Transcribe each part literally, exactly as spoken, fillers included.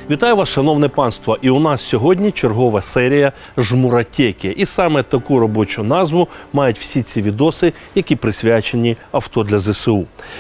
Вітаю вас, шановне панство! І у нас сьогодні чергова серія «Жмуратеки». І саме таку робочу назву мають всі ці відоси, які присвячені авто для зе се у.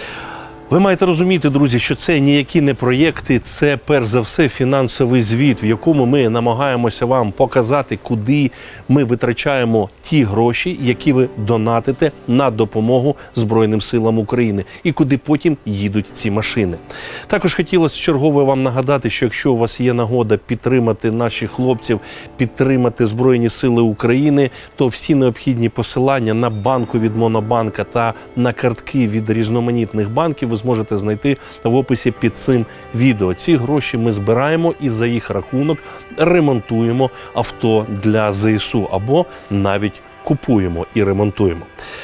Ви маєте розуміти, друзі, що це ніякі не проєкти, це перш за все фінансовий звіт, в якому ми намагаємося вам показати, куди ми витрачаємо ті гроші, які ви донатите на допомогу Збройним силам України, і куди потім їдуть ці машини. Також хотілося чергово вам нагадати, що якщо у вас є нагода підтримати наших хлопців, підтримати Збройні сили України, то всі необхідні посилання на банку від Монобанка та на картки від різноманітних банків ви зможете знайти в описі під цим відео. Ці гроші ми збираємо і за їх рахунок ремонтуємо авто для зе ес у або навіть купуємо і ремонтуємо.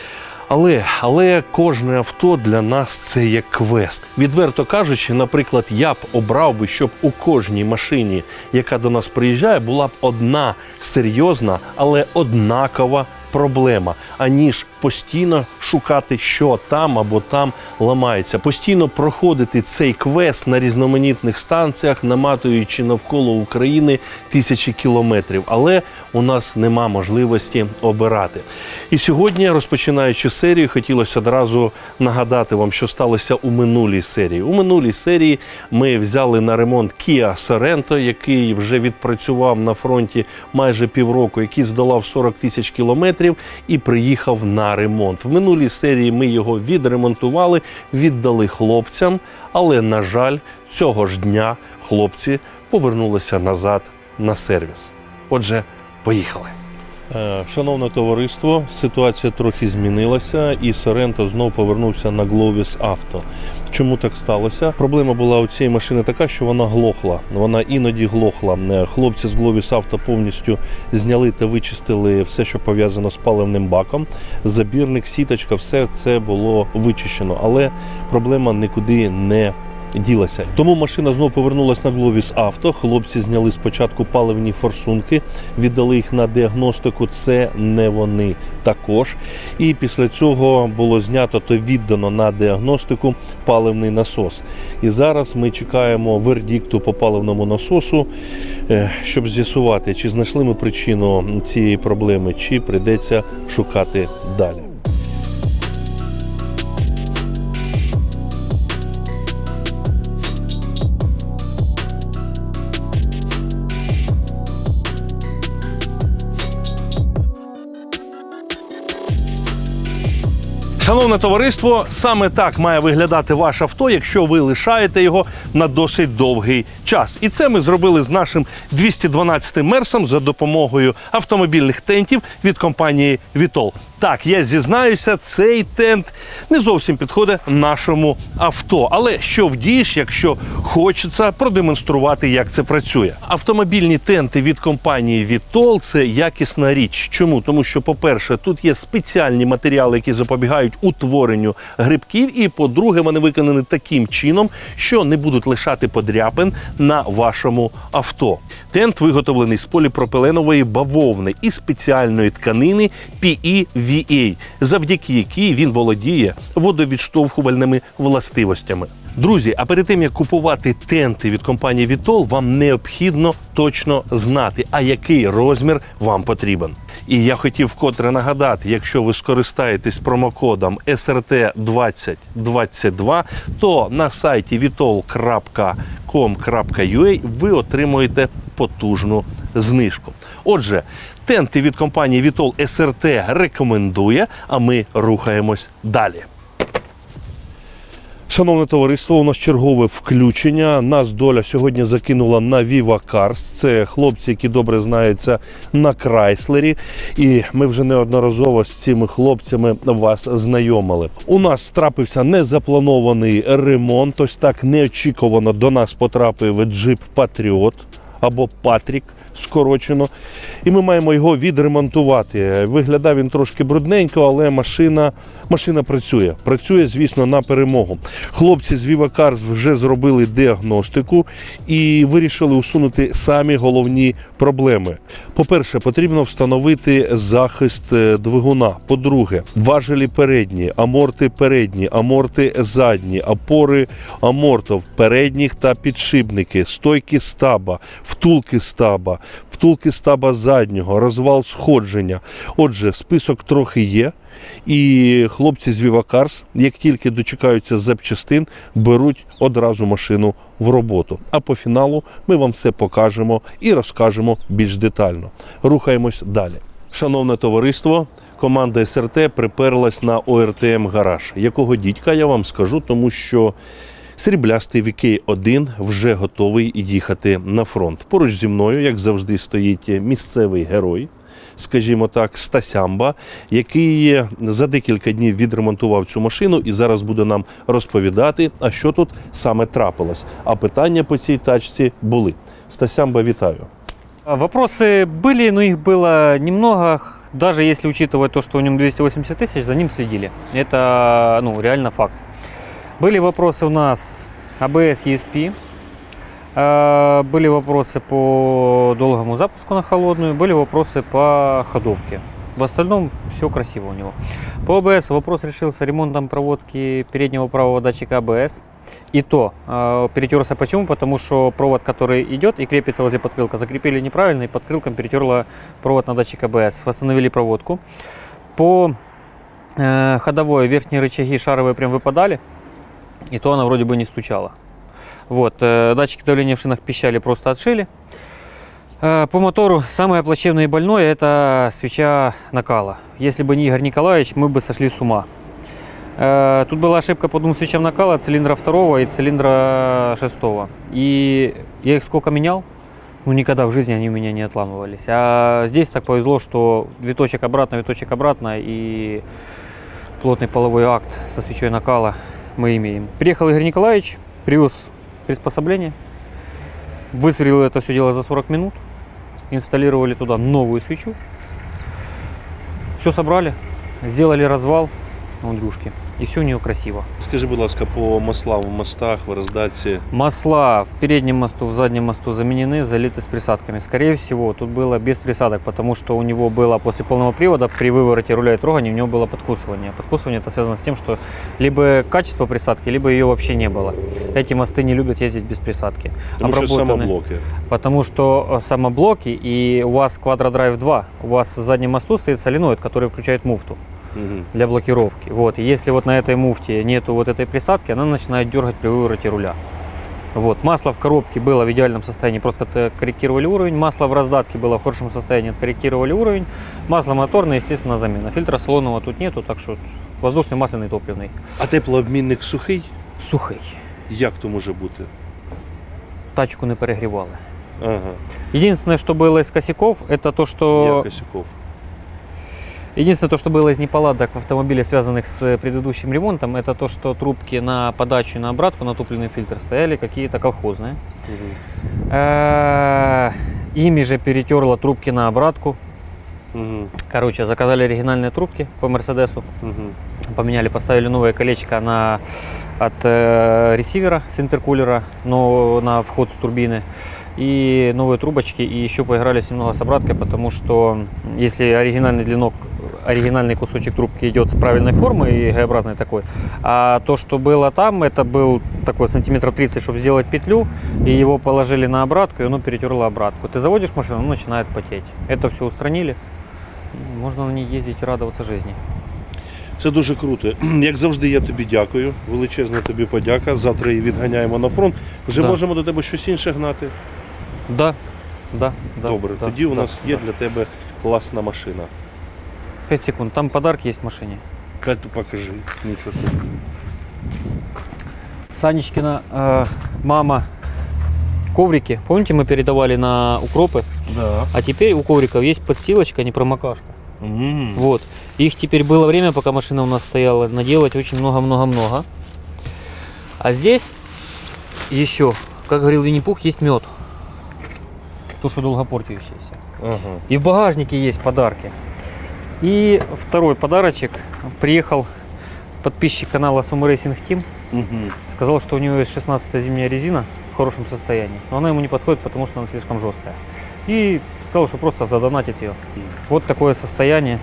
Але, але кожне авто для нас – це як квест. Відверто кажучи, наприклад, я б обрав би, щоб у кожній машині, яка до нас приїжджає, була б одна серйозна, але однакова проблема, аніж постійно шукати, що там або там ламається. Постійно проходити цей квест на різноманітних станціях, наматуючи навколо України тисячі кілометрів. Але у нас нема можливості обирати. І сьогодні, розпочинаючи серію, хотілося одразу нагадати вам, що сталося у минулій серії. У минулій серії ми взяли на ремонт Kia Sorento, який вже відпрацював на фронті майже півроку, який здолав сорок тисяч кілометрів, і приїхав на ремонт. В минулій серії ми його відремонтували, віддали хлопцям, але, на жаль, цього ж дня хлопці повернулися назад на сервіс. Отже, поїхали. Шановне товариство, ситуація трохи змінилася, і Sorento знов повернувся на Glovis Auto. Чому так сталося? Проблема була у цієї машини така, що вона глохла. Вона іноді глохла. Хлопці з Glovis Auto повністю зняли та вичистили все, що пов'язано з паливним баком. Забірник, сіточка, все це було вичищено. Але проблема нікуди не ділася. Тому машина знову повернулася на Glovis Auto. Хлопці зняли спочатку паливні форсунки, віддали їх на діагностику. Це не вони також. І після цього було знято та віддано на діагностику паливний насос. І зараз ми чекаємо вердикту по паливному насосу, щоб з'ясувати, чи знайшли ми причину цієї проблеми, чи прийдеться шукати далі. Шановне товариство, саме так має виглядати ваше авто, якщо ви лишаєте його на досить довгий час. І це ми зробили з нашим двісті дванадцятим Мерсом за допомогою автомобільних тентів від компанії Vitol. Так, я зізнаюся, цей тент не зовсім підходить нашому авто. Але що вдієш, якщо хочеться продемонструвати, як це працює? Автомобільні тенти від компанії Vitol – це якісна річ. Чому? Тому що, по-перше, тут є спеціальні матеріали, які запобігають утворенню грибків. І, по-друге, вони виконані таким чином, що не будуть лишати подряпин на вашому авто. Тент виготовлений з поліпропиленової бавовни і спеціальної тканини пі і ві ей, завдяки якій він володіє водовідштовхувальними властивостями. Друзі, а перед тим, як купувати тенти від компанії Vitol, вам необхідно точно знати, а який розмір вам потрібен. І я хотів вкотре нагадати, якщо ви скористаєтесь промокодом ес ер те двадцять двадцять два, то на сайті вітол крапка ком крапка ю а ви отримуєте потужну знижку. Отже, тенти від компанії Vitol ес ер те рекомендує, а ми рухаємось далі. Шановне товариство, у нас чергове включення. Нас доля сьогодні закинула на Viva Cars. Це хлопці, які добре знаються на Крайслері. І ми вже неодноразово з цими хлопцями вас знайомили. У нас трапився незапланований ремонт. Ось так неочікувано до нас потрапив джип Patriot або Патрік, скорочено. І ми маємо його відремонтувати. Виглядав він трошки брудненько, але машина, машина працює. Працює, звісно, на перемогу. Хлопці з Viva Cars вже зробили діагностику і вирішили усунути самі головні проблеми. По-перше, потрібно встановити захист двигуна. По-друге, важелі передні, аморти передні, аморти задні, опори амортів передніх та підшипники, стойки стаба, втулки стаба, втулки стаба заднього, розвал сходження. Отже, список трохи є. І хлопці з Viva Cars, як тільки дочекаються запчастин, беруть одразу машину в роботу. А по фіналу ми вам все покажемо і розкажемо більш детально. Рухаємось далі. Шановне товариство, команда ес ер те приперлась на о ер те ем гараж. Якого дідька, я вам скажу, тому що сріблястий ві кей один вже готовий їхати на фронт. Поруч зі мною, як завжди, стоїть місцевий герой, скажімо так, Стасямба, який за декілька днів відремонтував цю машину і зараз буде нам розповідати, а що тут саме трапилось. А питання по цій тачці були. Стасямба, вітаю. Вопросы были, но их было немного, даже если учитывать то, что у него двести восемьдесят тысяч, за ним следили. Это, ну, реально факт. Были вопросы у нас а бэ эс и эс пи, были вопросы по долгому запуску на холодную, были вопросы по ходовке. В остальном все красиво у него. По а бэ эс вопрос решился ремонтом проводки переднего правого датчика а бэ эс. И то э, перетерся почему? Потому что провод, который идет и крепится возле подкрылка, закрепили неправильно, и подкрылком перетерло провод на датчик а бэ эс. Восстановили проводку. По э, ходовой верхние рычаги шаровые прям выпадали, и то она вроде бы не стучала. Вот, э, датчики давления в шинах пищали, просто отшили. Э, по мотору самое плачевное и больное – это свеча накала. Если бы не Игорь Николаевич, мы бы сошли с ума. Тут была ошибка по двум свечам накала, цилиндра второго и цилиндра шестого. И я их сколько менял, ну никогда в жизни они у меня не отламывались. А здесь так повезло, что виточек обратно, виточек обратно и плотный половой акт со свечой накала мы имеем. Приехал Игорь Николаевич, привез приспособление, высверлил это все дело за сорок минут, инсталлировали туда новую свечу, все собрали, сделали развал Андрюшки. И все у нее красиво. Скажи, будь ласка, по маслам в мостах, в раздатці? Масла в переднем мосту, в заднем мосту заменены, залиты с присадками. Скорее всего, тут было без присадок, потому что у него было после полного привода при вывороте руля и трогании у него было подкусывание. Подкусывание это связано с тем, что либо качество присадки, либо ее вообще не было. Эти мосты не любят ездить без присадки. Потому что самоблоки. Потому что самоблоки, и у вас Quadra-Drive два, у вас в заднем мосту стоит соленоид, который включает муфту для блокировки. Вот. И если вот на этой муфте нету вот этой присадки, она начинает дергать при вывороте руля. Вот. Масло в коробке было в идеальном состоянии, просто корректировали уровень. Масло в раздатке было в хорошем состоянии, откорректировали уровень. Масло моторное, естественно, замена. Фильтра салонного тут нету, так что воздушный, масляный, топливный. А теплообмінник сухий? Сухий. Як то може бути? Тачку не перегрівали. Ага. Единственное, что было из косяков, это то, что... Як косяков? Единственное, то, что было из неполадок в автомобиле, связанных с предыдущим ремонтом, это то, что трубки на подачу и на обратку, на топливный фильтр стояли какие-то колхозные. Угу. Ими же перетерло трубки на обратку. Угу. Короче, заказали оригинальные трубки по Мерседесу. Угу. Поменяли, поставили новое колечко на, от э, ресивера с интеркулера, но на вход с турбины. И новые трубочки, и еще поигрались немного с обраткой, потому что если оригинальный длинок, оригинальный кусочек трубки идет с правильной формы и Г-образной такой, а то, что было там, это был такой сантиметров тридцать, чтобы сделать петлю, и его положили на обратку, и оно перетерло обратку. Ты заводишь машину, оно начинает потеть. Это все устранили, можно на ней ездить и радоваться жизни. Це дуже круто. Як завжди, я тобі дякую. Величезна тобі подяка. Завтра її відганяємо на фронт. Вже да. Можемо до тебе щось інше гнати? Да. Да, да, Добре, да, тоді у да, нас є да. для тебе класна машина. пять секунд. Там подарки есть в машине. Пять, покажи. Ничего себе. Санечкина э, мама коврики. Помните, мы передавали на укропы? Да. А теперь у ковриков есть подстилочка, не промокашка. Mm. Вот. Их теперь было время, пока машина у нас стояла, наделать очень много-много-много. А здесь еще, как говорил Винни-Пух, есть мед. то, что долго портящиеся. Ага. И в багажнике есть подарки. И второй подарочек. Приехал подписчик канала Sumo Racing Team. Угу. Сказал, что у него есть шестнадцатая зимняя резина в хорошем состоянии. Но она ему не подходит, потому что она слишком жесткая. И сказал, что просто задонатить ее. Вот такое состояние.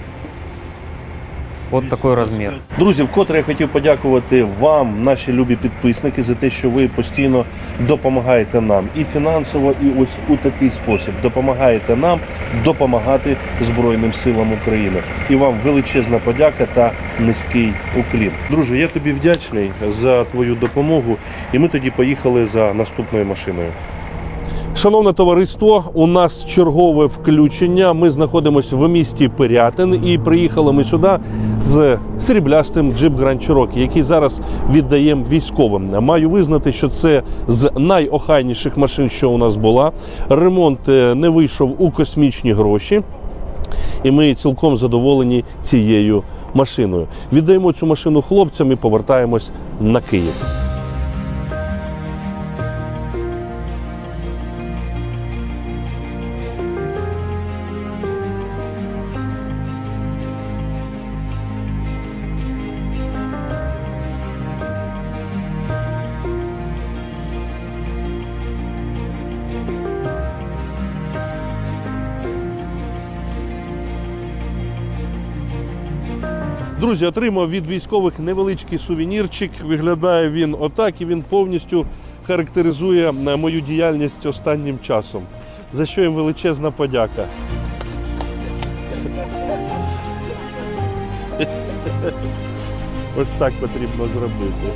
От такий розмір. Друзі, вкотре я хотів подякувати вам, наші любі підписники, за те, що ви постійно допомагаєте нам і фінансово, і ось у такий спосіб. Допомагаєте нам допомагати Збройним силам України. І вам величезна подяка та низький уклін. Друже, я тобі вдячний за твою допомогу, і ми тоді поїхали за наступною машиною. Шановне товариство, у нас чергове включення. Ми знаходимося в місті Пирятин і приїхали ми сюди з сріблястим Jeep Grand Cherokee, який зараз віддаємо військовим. Маю визнати, що це з найохайніших машин, що у нас була. Ремонт не вийшов у космічні гроші. І ми цілком задоволені цією машиною. Віддаємо цю машину хлопцям і повертаємось на Київ. Друзі, отримав від військових невеличкий сувенірчик. Виглядає він отак, і він повністю характеризує мою діяльність останнім часом. За що їм величезна подяка. Ось так потрібно зробити.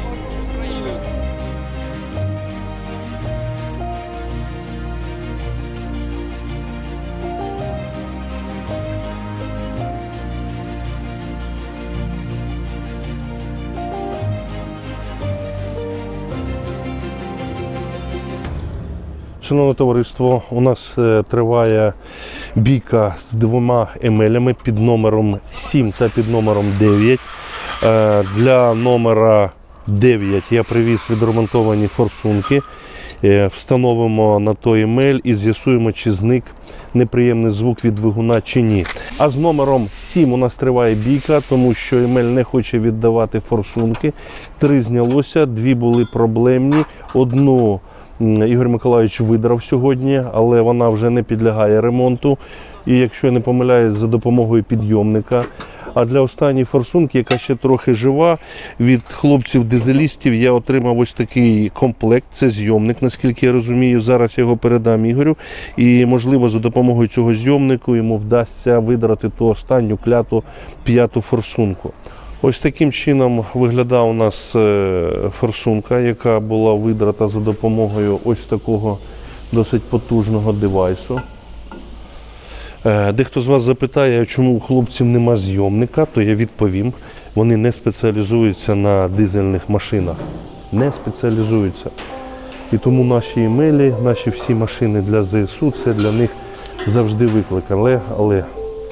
Шановне товариство, у нас е, триває бійка з двома емелями під номером сім та під номером дев'ять. Е, для номера дев'ять я привіз відремонтовані форсунки. Е, встановимо на той емель і з'ясуємо, чи зник неприємний звук від двигуна чи ні. А з номером сім у нас триває бійка, тому що емель не хоче віддавати форсунки. Три знялося, дві були проблемні. Одну Ігор Миколайович видрав сьогодні, але вона вже не підлягає ремонту. І якщо я не помиляюсь, за допомогою підйомника. А для останньої форсунки, яка ще трохи жива, від хлопців-дизелістів я отримав ось такий комплект. Це зйомник, наскільки я розумію. Зараз я його передам Ігорю. І, можливо, за допомогою цього зйомнику йому вдасться видрати ту останню кляту п'яту форсунку. Ось таким чином виглядає у нас форсунка, яка була видрата за допомогою ось такого досить потужного девайсу. Дехто з вас запитає, чому у хлопців нема зйомника, то я відповім. Вони не спеціалізуються на дизельних машинах. Не спеціалізуються. І тому наші емелі, наші всі машини для ЗСУ, це для них завжди виклик. Але, але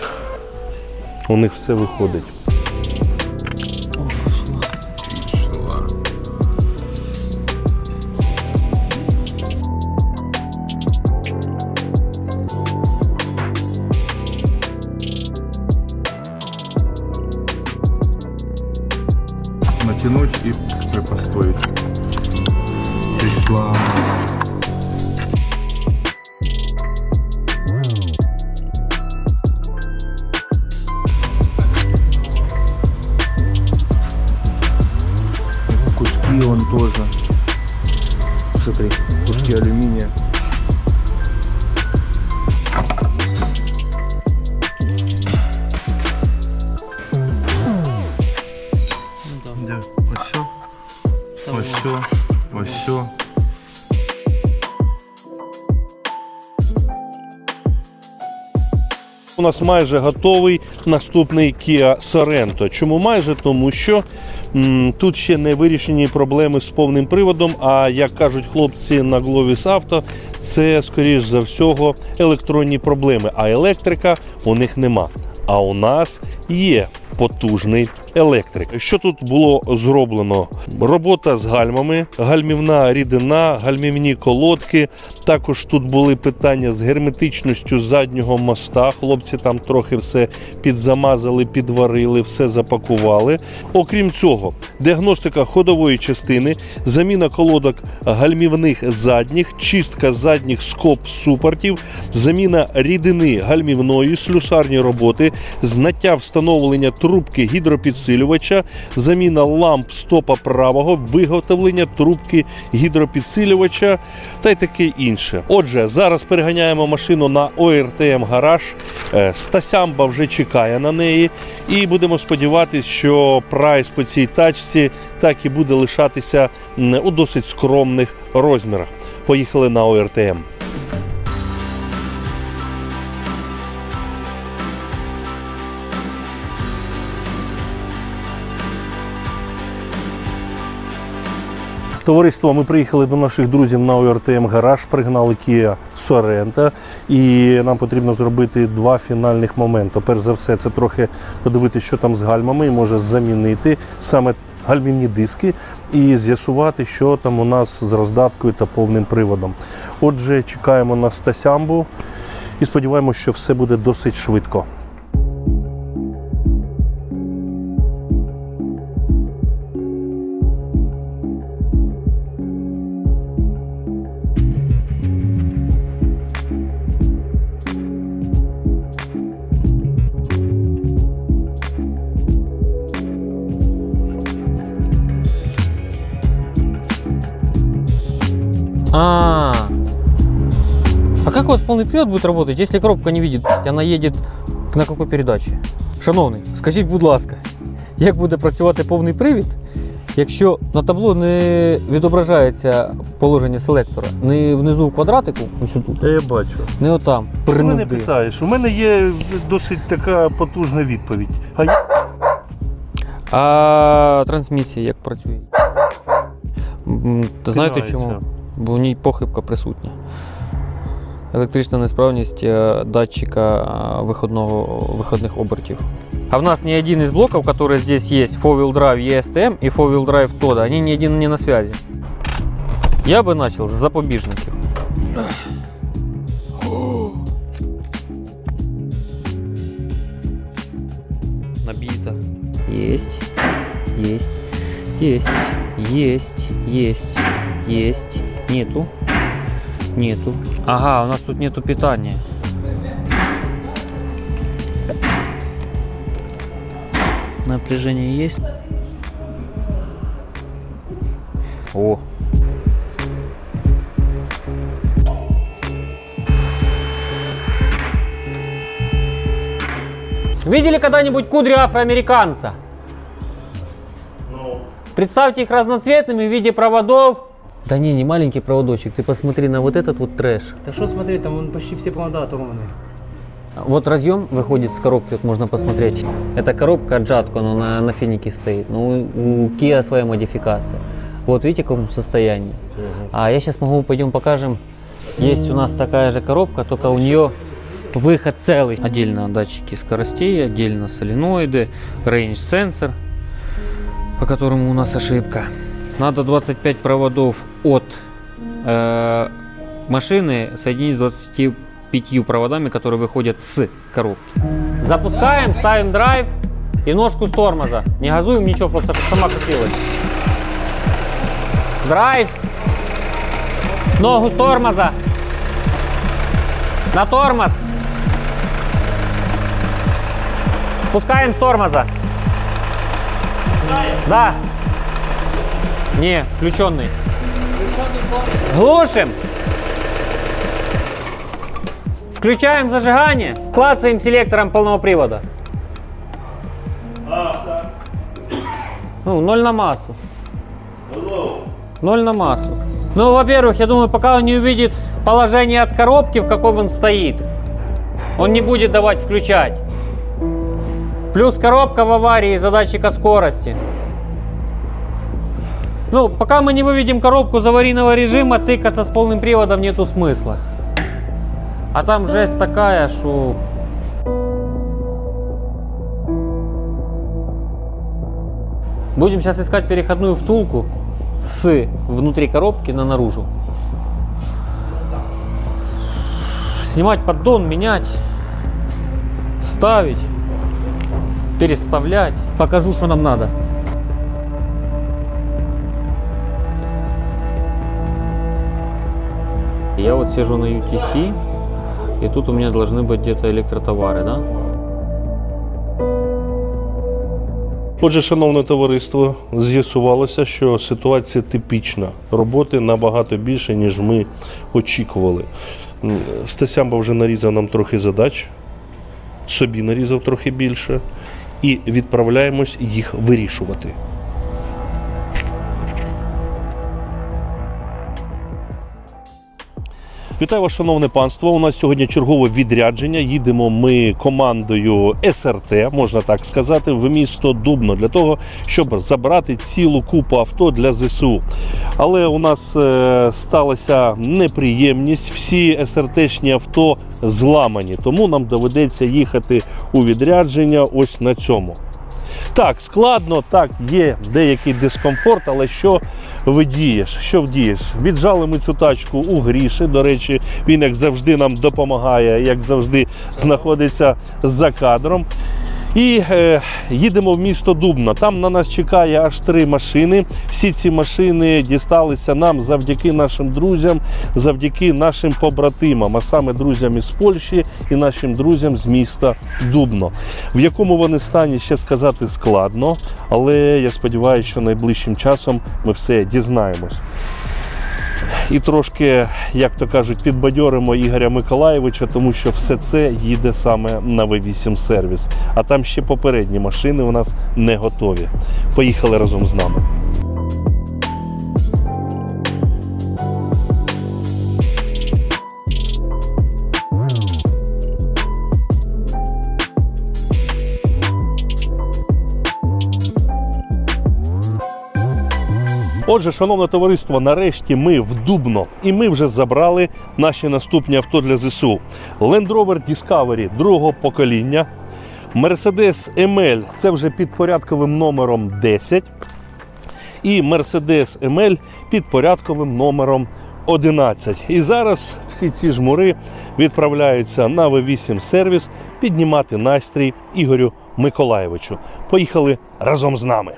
у них все виходить. Натянуть и поставить. Пришла. Куски он тоже. Смотри, куски алюминия. Ось все, ось все. У нас майже готовий наступний Kia Sorento. Чому майже? Тому що м, тут ще не вирішені проблеми з повним приводом, а, як кажуть хлопці на Glovis Auto, це, скоріш за всього, електронні проблеми, а електрика у них нема. А у нас є. потужний електрик. Що тут було зроблено? Робота з гальмами, гальмівна рідина, гальмівні колодки. Також тут були питання з герметичністю заднього моста. Хлопці там трохи все підзамазали, підварили, все запакували. Окрім цього, діагностика ходової частини, заміна колодок гальмівних задніх, чистка задніх скоб-супортів, заміна рідини гальмівної, слюсарні роботи, знаття встановлення трубки гідропідсилювача, заміна ламп стопа правого, виготовлення трубки гідропідсилювача та й таке інше. Отже, зараз переганяємо машину на О Ер Те Ем гараж. Стасямба вже чекає на неї. І будемо сподіватися, що прайс по цій тачці так і буде лишатися у досить скромних розмірах. Поїхали на О Ер Те Ем. Товариство, ми приїхали до наших друзів на О Ер Те Ем гараж, пригнали Kia Sorento, і нам потрібно зробити два фінальних моменти. Перш за все, це трохи подивитися, що там з гальмами, і може замінити саме гальмівні диски і з'ясувати, що там у нас з роздаткою та повним приводом. Отже, чекаємо на Стасямбу і сподіваємося, що все буде досить швидко. А, а как у вас полный привод будет работать, если коробка не видит, она едет на какой передачі? Шановний, скажіть, будь ласка, як буде працювати повний привід, якщо на табло не відображається положення селектора, не внизу в квадратику, ось тут, Я бачу. не отам, Ти мене принуди. питаєш, у мене є досить така потужна відповідь. А я... А трансмісія як працює? М, Та знаєте Пінається. чому? Бо в ній похибка присутня. Електрична несправність е, датчика е, виходного, виходних обертів. А в нас ни один из блоков, которые здесь есть, фор вил драйв и эс тэ эм и фор вил драйв Toda, они ни один не на связи. Я бы начал с запобежников. Набито. Есть, есть, есть, есть, есть, есть. Нету. Нету. Ага, у нас тут нету питания. Напряжение есть. О. Видели когда-нибудь кудри афроамериканца? Ну. Представьте их разноцветными в виде проводов. Да не, не маленький проводочек, ты посмотри на вот этот вот трэш. Да что смотреть, там он почти все провода оторваны. Вот разъем выходит с коробки, вот можно посмотреть. Это коробка Джатко, она на, на финике стоит. Ну, у Kia своя модификация. Вот видите, в каком состоянии. А я сейчас могу, пойдем покажем. Есть у нас такая же коробка, только у нее выход целый. Отдельно датчики скоростей, отдельно соленоиды, range сенсор, по которому у нас ошибка. Надо двадцать пять проводов от э, машины соединить с двадцатью пятью проводами, которые выходят с коробки. Запускаем, ставим драйв и ножку с тормоза. Не газуем ничего, просто чтобы сама крутилась. Драйв. Ногу с тормоза. На тормоз. Пускаем с тормоза. Да. Не, включенный. Глушим. Включаем зажигание. Клацаем селектором полного привода. Ну, ноль на массу. Ноль на массу. Ну, во-первых, я думаю, пока он не увидит положение от коробки, в каком он стоит, он не будет давать включать. Плюс коробка в аварии из-за датчика скорости. Ну, пока мы не выведем коробку из аварийного режима, тыкаться с полным приводом нету смысла. А там жесть такая, что... Будем сейчас искать переходную втулку с внутри коробки на наружу. Снимать поддон, менять, ставить, переставлять. Покажу, что нам надо. Я вот сижу на ю ти си, и тут у меня должны быть где-то электротовары, да? Отже, шановне товариство, з'ясувалося, що ситуація типічна. Роботи набагато більше, ніж ми очікували. Стасямба вже нарізав нам трохи задач, собі нарізав трохи більше, і відправляємось їх вирішувати. Вітаю вас, шановне панство. У нас сьогодні чергове відрядження. Їдемо ми командою ес ер те, можна так сказати, в місто Дубно для того, щоб забрати цілу купу авто для зе се у. Але у нас е, сталася неприємність. Всі ес ер те-шні авто зламані, тому нам доведеться їхати у відрядження ось на цьому. Так, складно, так, є деякий дискомфорт, але що вдієш? Що вдієш? Віджали ми цю тачку у Гріші, до речі, він, як завжди, нам допомагає, як завжди, знаходиться за кадром. І е, їдемо в місто Дубно. Там на нас чекає аж три машини. Всі ці машини дісталися нам завдяки нашим друзям, завдяки нашим побратимам, а саме друзям із Польщі і нашим друзям з міста Дубно. В якому вони стані, ще сказати складно, але я сподіваюся, що найближчим часом ми все дізнаємось. І трошки, як то кажуть, підбадьоримо Ігоря Миколаєвича, тому що все це їде саме на ве вісім сервіс. А там ще попередні машини у нас не готові. Поїхали разом з нами. Отже, шановне товариство, нарешті ми в Дубно, і ми вже забрали наші наступні авто для зе се у. Land Rover Discovery другого покоління, Mercedes ем ель, це вже під порядковим номером десять, і Mercedes ем ель під порядковим номером одинадцять. І зараз всі ці жмури відправляються на ве вісім сервіс піднімати настрій Ігорю Миколаєвичу. Поїхали разом з нами.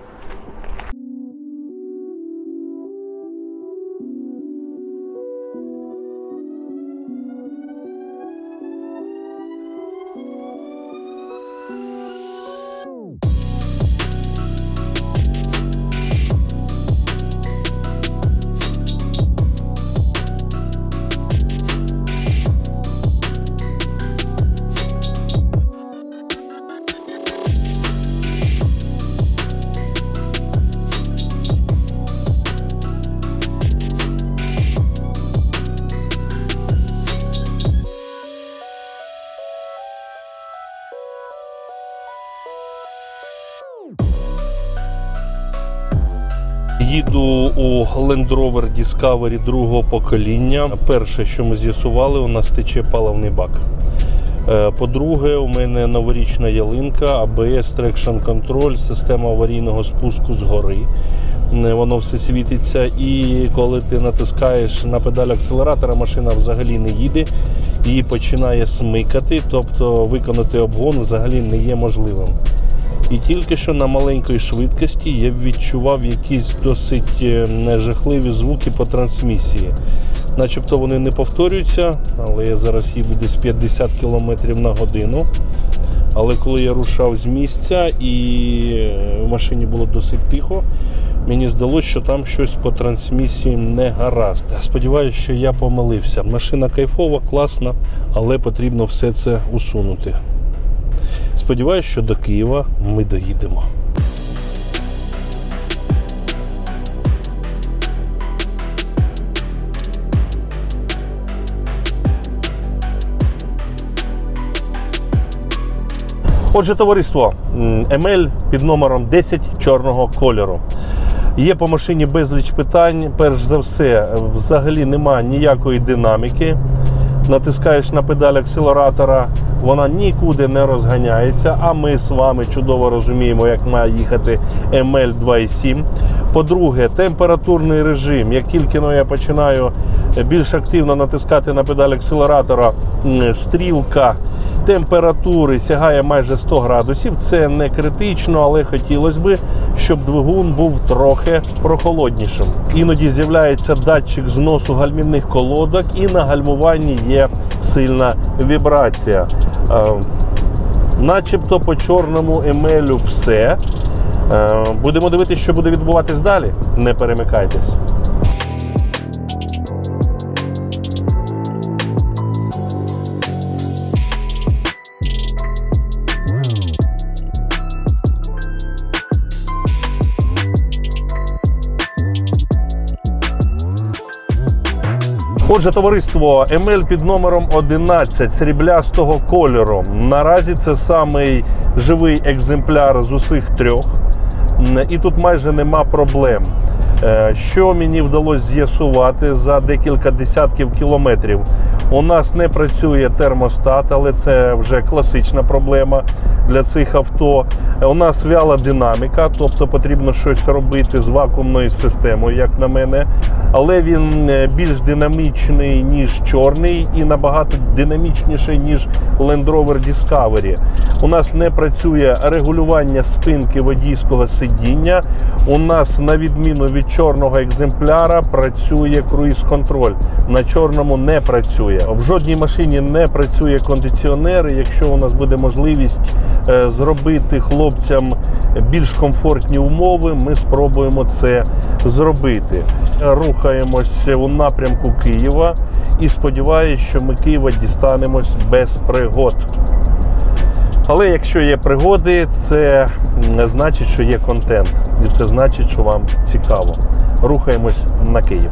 Їду у Land Rover Discovery другого покоління. Перше, що ми з'ясували, у нас тече паливний бак. По-друге, у мене новорічна ялинка, а бе ес, Traction Control, система аварійного спуску згори. Воно все світиться, і коли ти натискаєш на педаль акселератора, машина взагалі не їде, її починає смикати, тобто виконати обгон взагалі не є можливим. І тільки що на маленькій швидкості я відчував якісь досить жахливі звуки по трансмісії. Начебто вони не повторюються, але я зараз їду десь п'ятдесят кілометрів на годину. Але коли я рушав з місця і в машині було досить тихо, мені здалося, що там щось по трансмісії не гаразд. Сподіваюся, що я помилився. Машина кайфова, класна, але потрібно все це усунути. Сподіваюсь, що до Києва ми доїдемо. Отже, товариство, ем ель під номером десять чорного кольору. Є по машині безліч питань. Перш за все, взагалі нема ніякої динаміки. Натискаєш на педаль акселератора, вона нікуди не розганяється, а ми з вами чудово розуміємо, як має їхати ем ель два сім. По-друге, температурний режим. Як тільки ну, я починаю більш активно натискати на педаль акселератора, стрілка температури сягає майже сто градусів. Це не критично, але хотілося б, щоб двигун був трохи прохолоднішим. Іноді з'являється датчик зносу гальмівних колодок, і на гальмуванні є сильна вібрація. Начебто по чорному емелю все. Будемо дивитися, що буде відбуватись далі. Не перемикайтесь. Отже, товариство, ем ель під номером одинадцять сріблястого кольору. Наразі це самий живий екземпляр з усіх трьох. І тут майже нема проблем. Що мені вдалося з'ясувати за декілька десятків кілометрів? У нас не працює термостат, але це вже класична проблема для цих авто. У нас вяла динаміка, тобто потрібно щось робити з вакуумною системою, як на мене. Але він більш динамічний, ніж чорний, і набагато динамічніший, ніж Land Rover Discovery. У нас не працює регулювання спинки водійського сидіння. У нас, на відміну від чорного екземпляра, працює круїз-контроль. На чорному не працює. В жодній машині не працює кондиціонер. Якщо у нас буде можливість е, зробити хлопцям більш комфортні умови, ми спробуємо це зробити. Рухаємось у напрямку Києва і сподіваюся, що ми Києва дістанемось без пригод. Але якщо є пригоди, це значить, що є контент. І це значить, що вам цікаво. Рухаємось на Київ.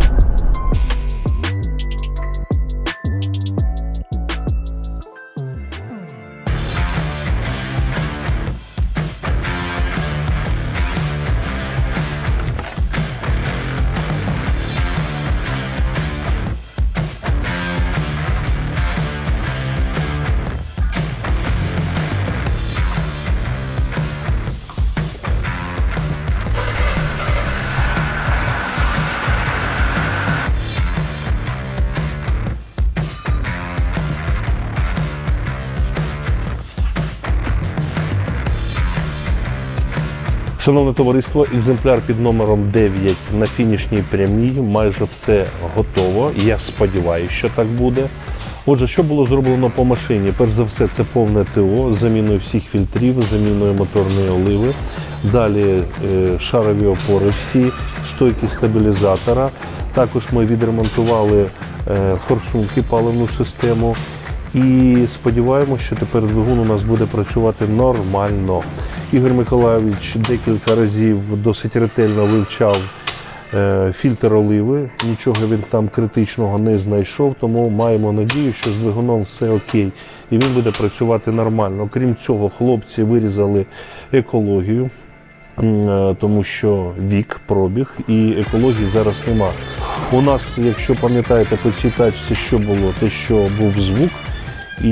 Шановне товариство, екземпляр під номером дев'ять на фінішній прямій, майже все готово. Я сподіваюся, що так буде. Отже, що було зроблено по машині? Перш за все, це повне ТО з заміною всіх фільтрів, заміною моторної оливи. Далі е, шарові опори всі, стойки стабілізатора. Також ми відремонтували е, форсунки, паливну систему. І сподіваємося, що тепер двигун у нас буде працювати нормально. Ігор Миколайович декілька разів досить ретельно вивчав е, фільтр оливи. Нічого він там критичного не знайшов, тому маємо надію, що з двигуном все окей. І він буде працювати нормально. Крім цього, хлопці вирізали екологію, е, тому що вік, пробіг і екології зараз нема. У нас, якщо пам'ятаєте, по цій тачці що було? Те, що був звук. І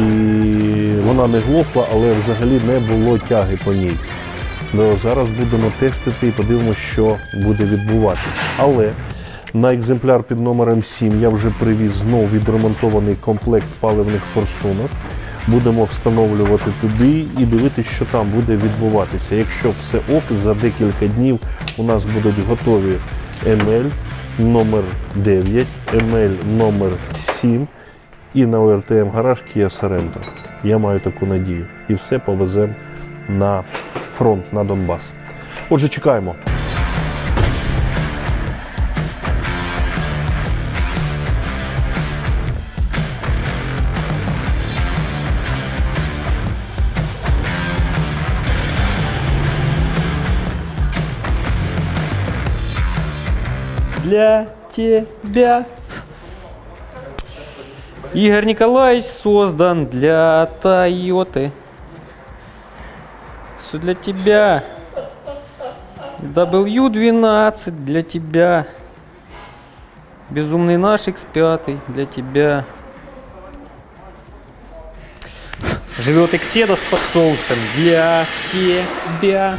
вона не глохла, але взагалі не було тяги по ній. Ну, зараз будемо тестити і подивимося, що буде відбуватися. Але на екземпляр під номером сім я вже привіз знову відремонтований комплект паливних форсунок. Будемо встановлювати туди і дивитися, що там буде відбуватися. Якщо все ок, за декілька днів у нас будуть готові ем ель номер дев'ять, ем ель номер сім. І на о ер те ем гараж Kia Sorento. Я маю таку надію. І все повеземо на фронт, на Донбас. Отже, чекаємо. Для тебя. Игорь Николаевич создан для Тойоты. Все для тебя. дабл ю двенадцать для тебя. Безумный наш икс пять для тебя. Живет Экседос под соусом для тебя.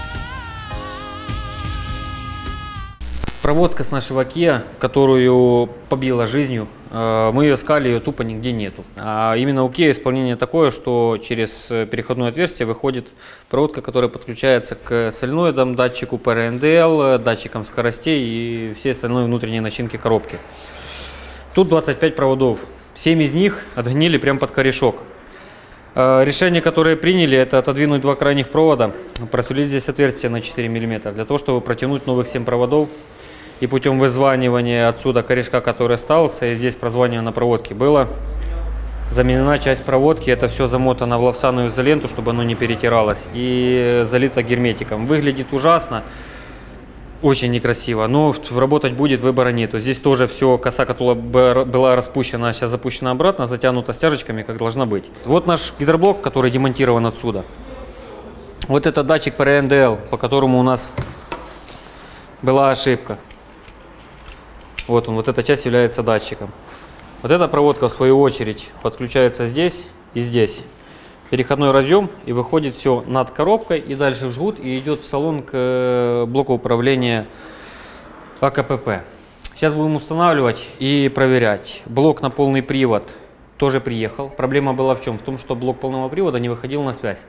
Проводка с нашего Kia, которую побила жизнью, мы ее искали, ее тупо нигде нету. А именно у Kia исполнение такое, что через переходное отверстие выходит проводка, которая подключается к соленоидам, датчику пэ эр эн дэ эл, датчикам скоростей и всей остальной внутренней начинки коробки. Тут двадцать пять проводов, семь из них отгнили прямо под корешок. Решение, которое приняли, это отодвинуть два крайних провода, просверлить здесь отверстие на четыре миллиметра, для того, чтобы протянуть новых семь проводов. И путем вызванивания отсюда корешка, который остался, и здесь прозванивание на проводке было, заменена часть проводки. Это все замотано в лавсаную изоленту, чтобы оно не перетиралось, и залито герметиком. Выглядит ужасно, очень некрасиво, но работать будет, выбора нету. Здесь тоже все, коса, которая была распущена, сейчас запущена обратно, затянута стяжечками, как должна быть. Вот наш гидроблок, который демонтирован отсюда. Вот это датчик пэ эр эн дэ эл, по которому у нас была ошибка. Вот он, вот эта часть является датчиком. Вот эта проводка, в свою очередь, подключается здесь и здесь. Переходной разъем, и выходит все над коробкой, и дальше в жгут, и идет в салон к блоку управления а ка пэ пэ. Сейчас будем устанавливать и проверять. Блок на полный привод тоже приехал. Проблема была в чем? В том, что блок полного привода не выходил на связь.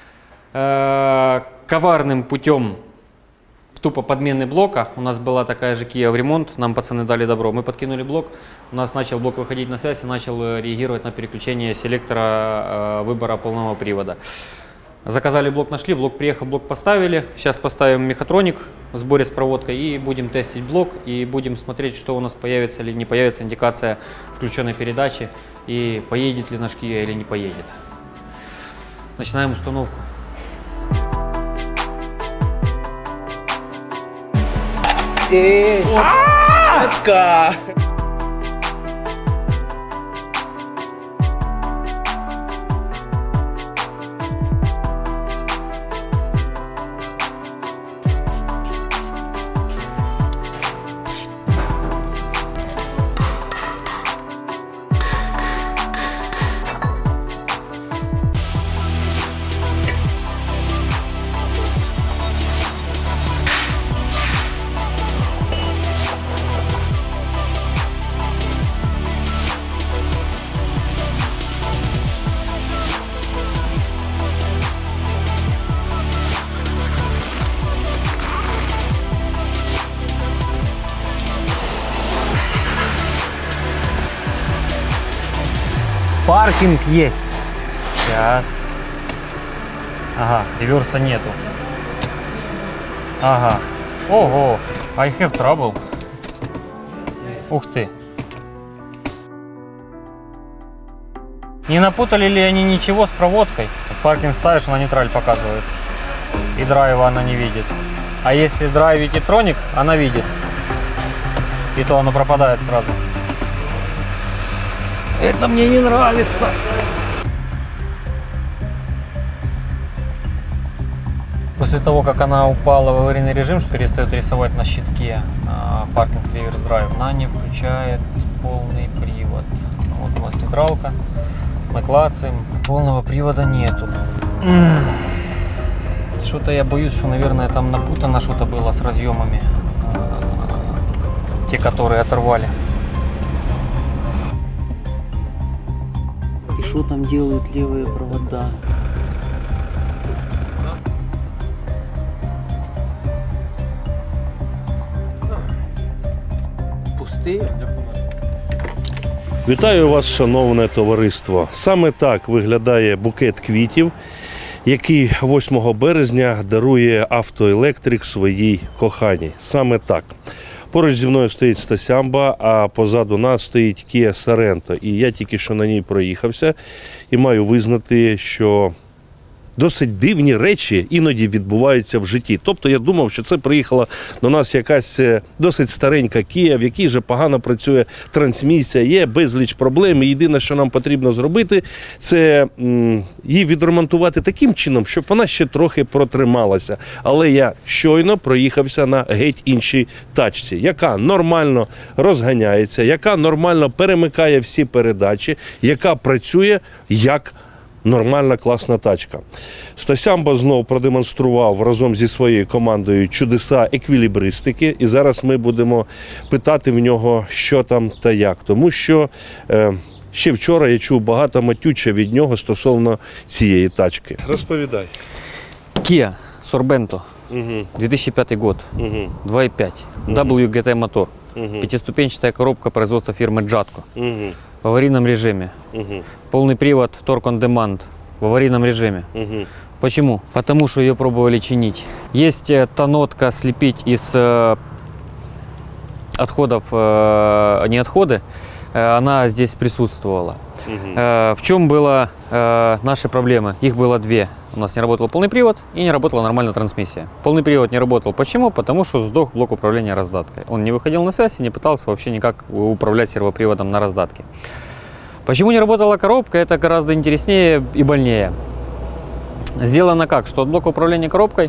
Коварным путем тупо подмены блока. У нас была такая же Kia в ремонт, нам пацаны дали добро. Мы подкинули блок, у нас начал блок выходить на связь и начал реагировать на переключение селектора э, выбора полного привода. Заказали блок, нашли, блок приехал, блок поставили. Сейчас поставим мехатроник в сборе с проводкой и будем тестить блок. И будем смотреть, что у нас появится или не появится индикация включенной передачи. И поедет ли наш Kia или не поедет. Начинаем установку. Эй, Атка! Паркинг есть. Сейчас. Ага, реверса нету. Ага. Ого, I have trouble. Ух ты. Не напутали ли они ничего с проводкой? Паркинг ставишь, она нейтраль показывает. И драйва она не видит. А если драйвить и троник, она видит. И то оно пропадает сразу. Это мне не нравится. После того, как она упала в аварийный режим, что перестает рисовать на щитке паркинг реверс драйв, она не включает полный привод. Вот у нас нейтралка. Мы клацаем. Полного привода нету. Что-то я боюсь, что, наверное, там напутано что-то было с разъемами. Те, которые оторвали. И что там делают левые провода? Пустые? Вітаю вас, шановне товариство. Саме так виглядає букет квітів, який восьмого березня дарує автоелектрик своїй коханій. Саме так. Поруч зі мною стоїть Стасямба, а позаду нас стоїть Kia Sorento. І я тільки що на ній проїхався і маю визнати, що досить дивні речі іноді відбуваються в житті. Тобто я думав, що це приїхала до нас якась досить старенька Kia, в якій же погано працює трансмісія, є безліч проблем. І єдине, що нам потрібно зробити, це м, її відремонтувати таким чином, щоб вона ще трохи протрималася. Але я щойно проїхався на геть іншій тачці, яка нормально розганяється, яка нормально перемикає всі передачі, яка працює як Нормальна, класна тачка. Стасямба знов продемонстрував разом зі своєю командою чудеса еквілібристики. І зараз ми будемо питати в нього, що там та як. Тому що е, ще вчора я чув багато матюча від нього стосовно цієї тачки. Розповідай. Kia Sorento, Угу. две тысячи пятый год, Угу. два и пять, дабл ю джи ти мотор, Угу. пятиступенчатая коробка производства фирмы Jatco Угу. в аварийном режиме, Угу. полный привод Torque on Demand в аварийном режиме. Угу. Почему? Потому что ее пробовали чинить. Есть э, та нотка слепить из э, отходов, э, не отходы, э, она здесь присутствовала. Угу. Э, в чем была э, наши проблемы? Их было две. У нас не работал полный привод и не работала нормальная трансмиссия. Полный привод не работал. Почему? Потому что сдох блок управления раздаткой. Он не выходил на связь и не пытался вообще никак управлять сервоприводом на раздатке. Почему не работала коробка? Это гораздо интереснее и больнее. Сделано как? Что от блока управления коробкой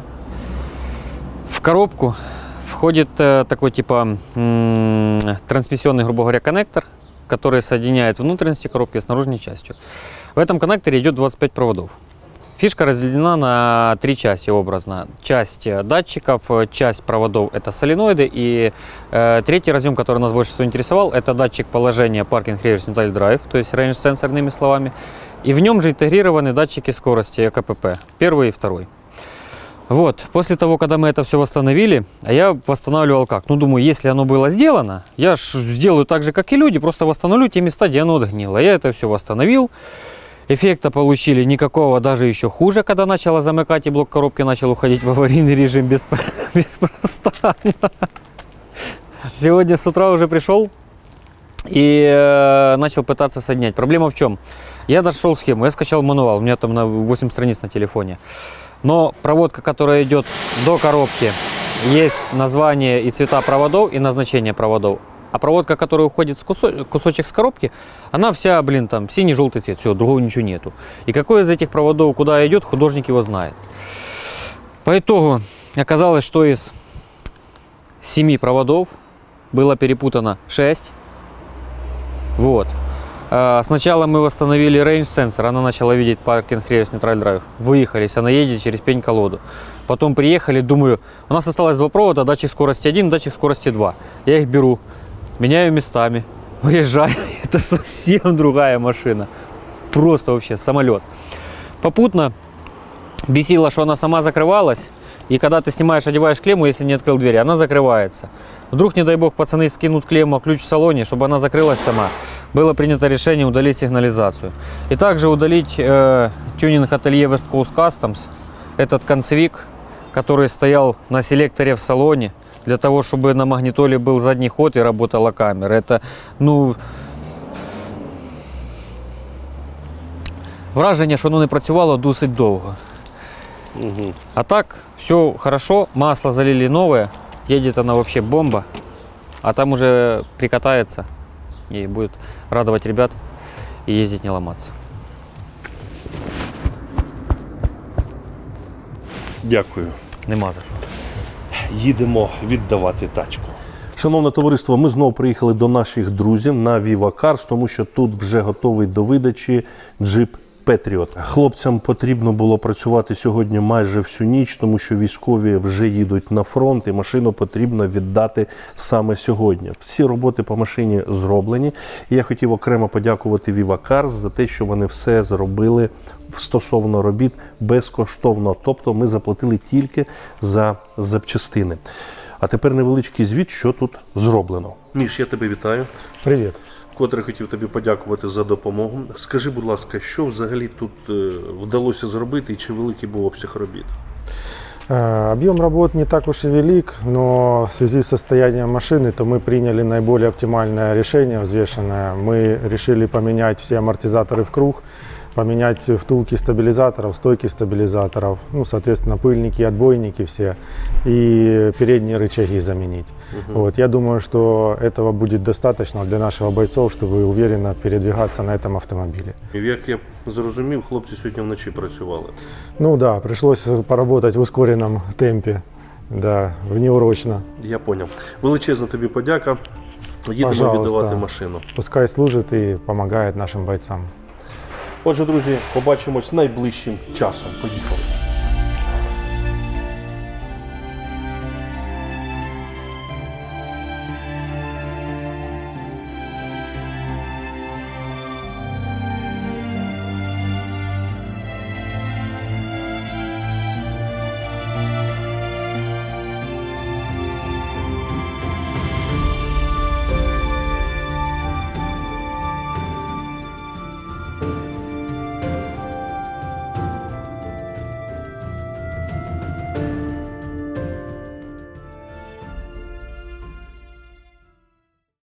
в коробку входит э, такой типа м- трансмиссионный, грубо говоря, коннектор, который соединяет внутренности коробки с наружной частью. В этом коннекторе идет двадцать пять проводов. Фишка разделена на три части образно. Часть датчиков, часть проводов – это соленоиды. И э, третий разъем, который нас больше всего интересовал, это датчик положения Parking Reverse Neutral Drive, то есть range sensor, иными словами. И в нем же интегрированы датчики скорости КПП, первый и второй. Вот, после того, когда мы это все восстановили, а я восстанавливал как? Ну, думаю, если оно было сделано, я ж сделаю так же, как и люди, просто восстановлю те места, где оно отгнило. Я это все восстановил. Эффекта получили никакого, даже еще хуже, когда начало замыкать и блок коробки начал уходить в аварийный режим без, беспростанно. Сегодня с утра уже пришел и э, начал пытаться соединять. Проблема в чем? Я дошел схему, я скачал мануал, у меня там на восемь страниц на телефоне. Но проводка, которая идет до коробки, есть название и цвета проводов, и назначение проводов. А проводка, которая уходит с кусо кусочек с коробки, она вся, блин, там синий-желтый цвет, все, другого ничего нету. И какой из этих проводов куда идет, художник его знает. По итогу оказалось, что из семи проводов было перепутано шесть. Вот. Сначала мы восстановили range sensor, она начала видеть Parking Reverse Neutral Drive. Выехались, она едет через пень-колоду. Потом приехали, думаю, у нас осталось два провода, датчик скорости один, датчик скорости два. Я их беру, меняю местами, выезжаю, это совсем другая машина. Просто вообще самолет. Попутно бесило, что она сама закрывалась. И когда ты снимаешь, одеваешь клемму, если не открыл двери, она закрывается. Вдруг, не дай бог, пацаны скинут клемму, ключ в салоне, чтобы она закрылась сама. Было принято решение удалить сигнализацию. И также удалить э, тюнинг-ателье West Coast Customs, этот концевик, который стоял на селекторе в салоне, для того, чтобы на магнитоле был задний ход и работала камера. Это, ну... Враження, що воно не працювало досить довго. Угу. А так, все хорошо, масло залили новое, едет она вообще бомба, а там уже прикатается и будет радовать ребят и ездить не ломаться. Дякую. Нема за що. Їдемо віддавати тачку. Шановне товариство, ми знову приїхали до наших друзів на Viva Cars, тому що тут вже готовий до видачі джип Patriot. Хлопцям потрібно було працювати сьогодні майже всю ніч, тому що військові вже їдуть на фронт і машину потрібно віддати саме сьогодні. Всі роботи по машині зроблені. І я хотів окремо подякувати Viva Cars за те, що вони все зробили стосовно робіт безкоштовно. Тобто ми заплатили тільки за запчастини. А тепер невеличкий звіт, що тут зроблено. Міш, я тебе вітаю. Привіт. Котре хотів тобі подякувати за допомогу. Скажи, будь ласка, що взагалі тут вдалося зробити і чи великий був обсяг робіт? Объем работ не так уж и велик, но в связи с состоянием машины, то мы приняли наиболее оптимальное решение, взвешенное. Мы решили поменять все амортизаторы в круг, поменять втулки стабилизаторов, стойки стабилизаторов, ну, соответственно, пыльники, отбойники все, и передние рычаги заменить. Угу. Вот, я думаю, что этого будет достаточно для наших бойцов, чтобы уверенно передвигаться на этом автомобиле. Як я зрозумів, хлопці сьогодні вночі працювали. Ну да, пришлось поработать в ускоренном темпе, да, внеурочно. Я понял. Величезна тобі подяка. Їдемо Пожалуйста. віддавати машину. Пускай служит и помогает нашим бойцам. Отже, друзі, побачимось найближчим часом. Поїхали.